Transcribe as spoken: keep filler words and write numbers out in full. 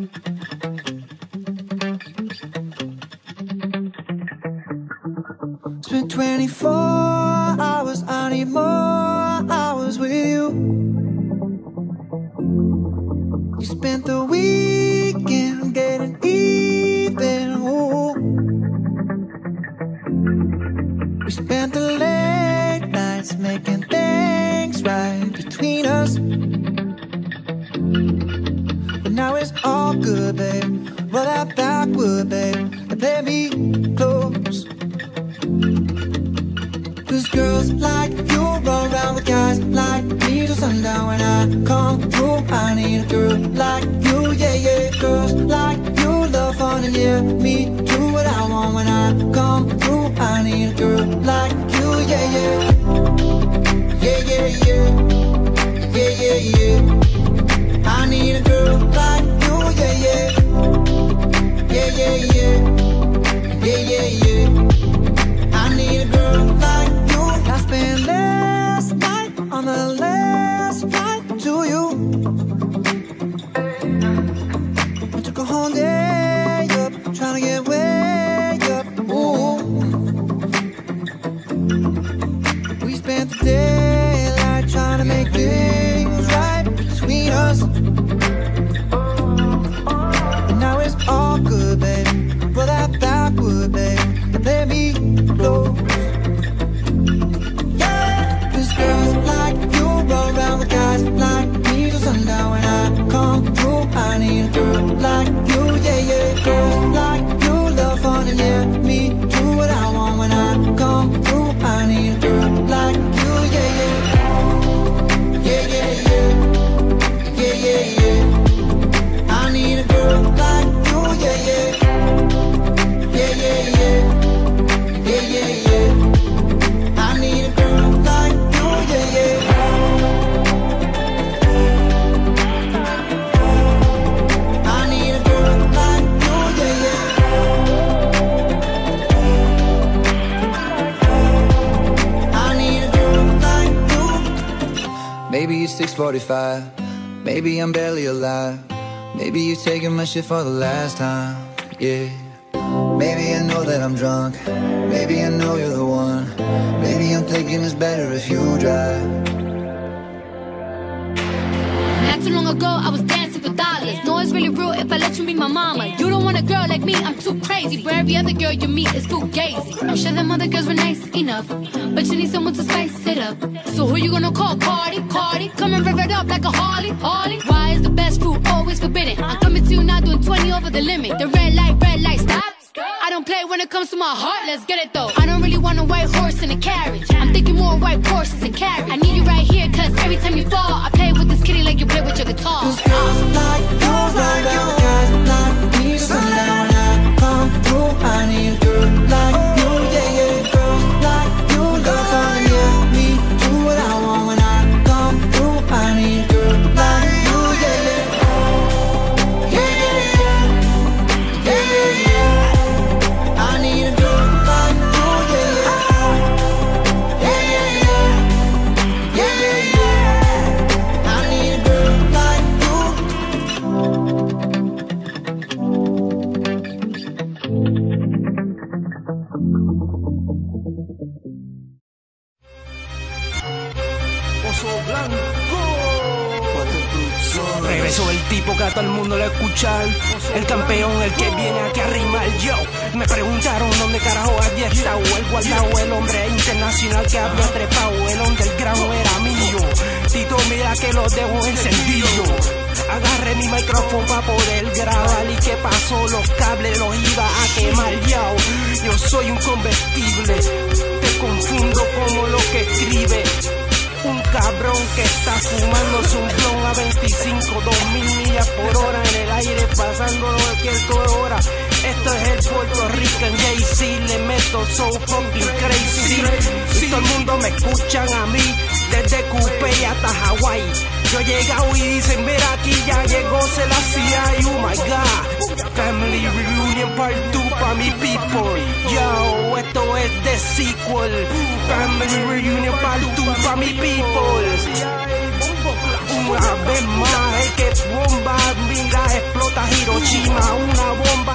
Spent twenty-four hours, I need more hours with you. You spent the weekend getting even, ooh. We spent the late nights making things right between us. But now it's all good, babe. Roll that backward, babe, and play me close. Cause girls like you run around with guys like me till sundown. When I come through, I need a girl like you, yeah, yeah. Girls like you love fun and yeah, me do what I want. When I come through, I need a girl like you, yeah, yeah. Yeah, yeah, yeah. Yeah, yeah, yeah. I need a girl like you, yeah, yeah. Yeah, yeah, yeah. Yeah, yeah, yeah. I need a girl like you. I spent last night on the last flight to you. I took a whole day up, trying to get way up. Ooh. We spent the daylight trying to make things right between us. But now it's all good, baby. Roll that backward, baby, and play me close. Yeah, cause girls like you roll around with guys like me till sundown. When I come through, I need a girl like you, yeah, yeah. Girls like you love fun and yeah, me do what I want. When I come through, I need a girl like you, yeah, yeah. Yeah, yeah, yeah. Yeah, yeah, yeah. I need a girl like you, yeah, yeah. Yeah, yeah, yeah. Yeah, yeah, yeah. I need a girl like you, yeah, yeah. I need a girl like you, yeah, yeah. I need a girl like you. Maybe it's six forty-five. Maybe I'm barely alive. Maybe you're taking my shit for the last time, yeah. Maybe I know that I'm drunk. Maybe I know you're the one. Maybe I'm thinking it's better if you drive. Not too long ago, I was dancing for dollars. No, it's really real if I let you be my mama. You don't want a girl like me, I'm too crazy. For every other girl you meet is fugazi. I'm sure them other girls were nice enough, but you need someone to spice it up. So who you gonna call? Cardi, Cardi. Come and rev it up like a Harley, Harley. Why is the best fruit always forbidden? I'm coming to you now doing twenty over the limit. The red light, red light, stop. I don't play when it comes to my heart, let's get it though. I don't really want a white horse in a carriage. I'm thinking more white horses and carriage. I need you right here, cause every time you fall, I play with this kitty like you play with your guitar. Cause girls like you, like you, guys like me, sundown. When I come through, I need a girl like you, yeah, yeah. Girls like you, love fun and yeah, me do what I want. When I come through, I need a girl like you, yeah, yeah. Yeah, yeah, yeah. Yeah, yeah, yeah. I need a girl like you, yeah, yeah. Yeah, yeah, yeah. Yeah, yeah, yeah. I need a girl like you. Oso Blanco. Regresó el tipo que a todo el mundo le escuchar. El campeón, el que viene aquí a rimar. Yo, me preguntaron dónde carajo había estado el guardado, el hombre internacional que había trepado. El underground era mío. Tito, mira que lo dejo encendido. Agarré mi micrófono para poder grabar. ¿Y qué pasó? Los cables los iba a quemar. Yo, yo soy un convertible. Te confundo como lo que escribe. Un cabrón que está fumándose un blon a veinticinco, dos mil millas por hora en el aire, pasándolo de cualquier hora. Esto es el Puerto Rican Jay-Z, le meto so fucking crazy. Y todo el mundo me escuchan a mí, desde Coupé hasta Hawái. Yo he llegado y dicen, mira aquí ya llegó Selassie, oh my god. Family Reunion Part two pa' mi people. Yo, esto es de sequel. Family Reunion Part two pa' mi people. Una vez más, es que bomba